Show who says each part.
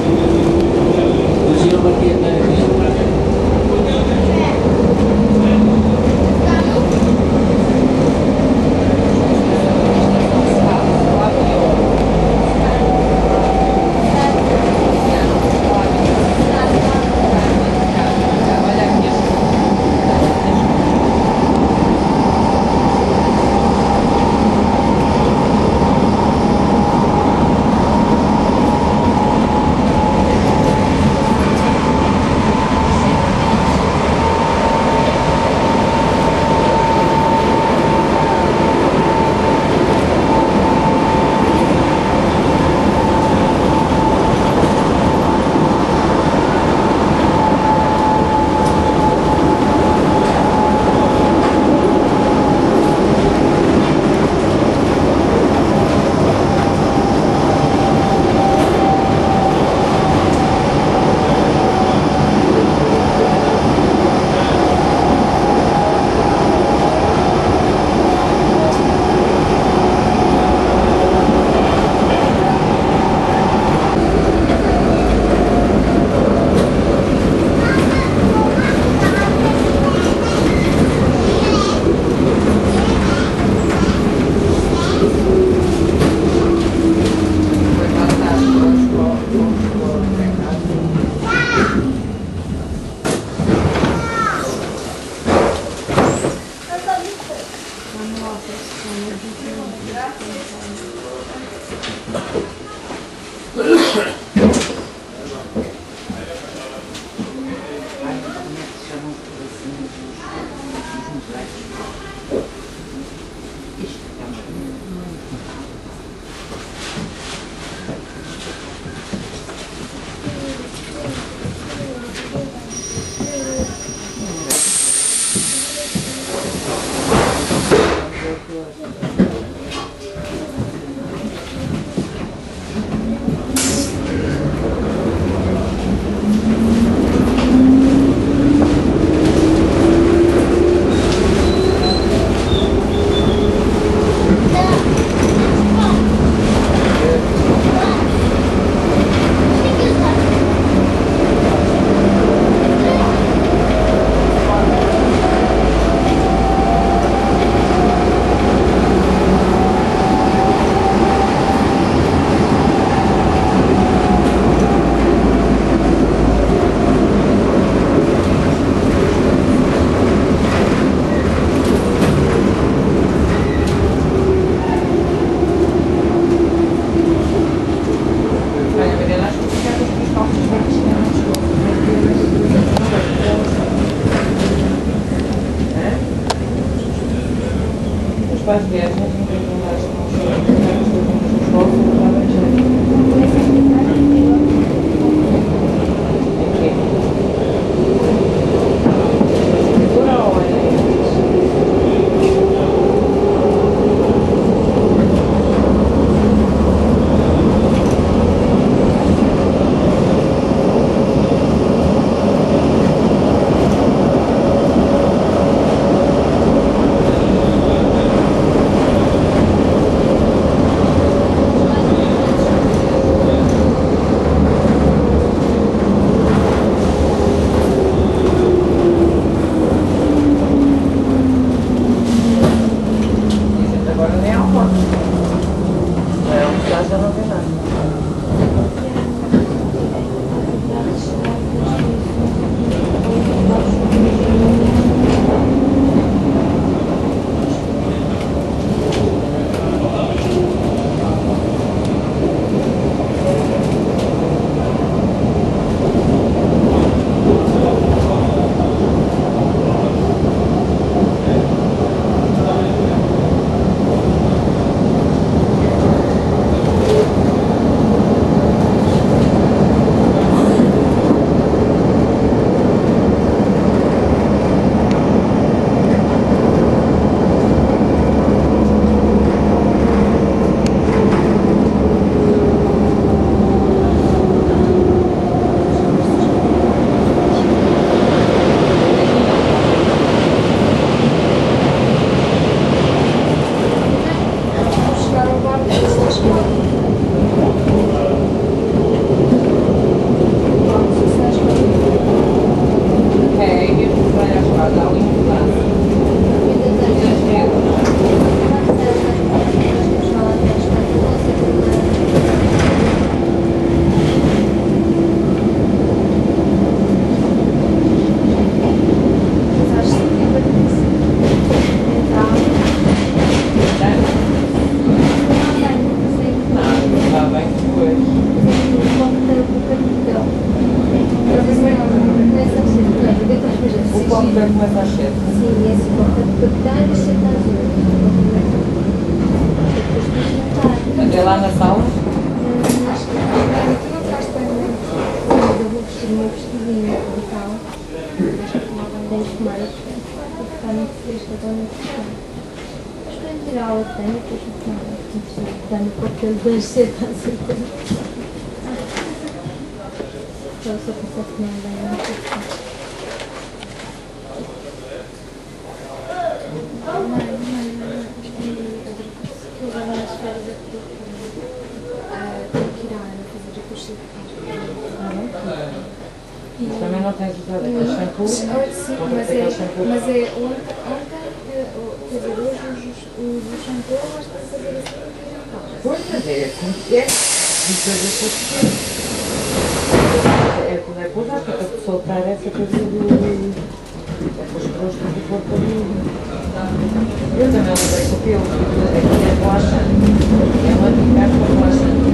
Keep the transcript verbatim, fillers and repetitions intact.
Speaker 1: Hoje eu bati a cara aqui.
Speaker 2: Pais viagens, não tem vontade de não também começa às sete.
Speaker 3: Sim, é assim, volta de captar e sete às oito. Depois de jantar.
Speaker 2: Até lá na sala?
Speaker 3: Hum, acho que não, tu não faz bem, não é? Mas eu vou vestir o meu vestidinho e tal. Acho que não tenho que tomar a frente. Vou ficar muito feliz que eu estou muito feliz. Mas para ir à aula tenho, depois vou tomar a frente. Dar no papel das sete às oito. Eu só pensava que não é bem muito feliz.
Speaker 2: Também não tens usado aquele shampoo?
Speaker 3: Sim, mas é, mas é ontem, ontem, quer dizer, hoje o shampoo eu gosto de fazer assim e jantar.
Speaker 2: Pois, mas é assim que é. Depois é tudo é tudo é coisa, para soltar essa coisa do... essas crostas do corpo ali. Eu também lembrei que o pelo aqui é relaxante. É uma atividade relaxante.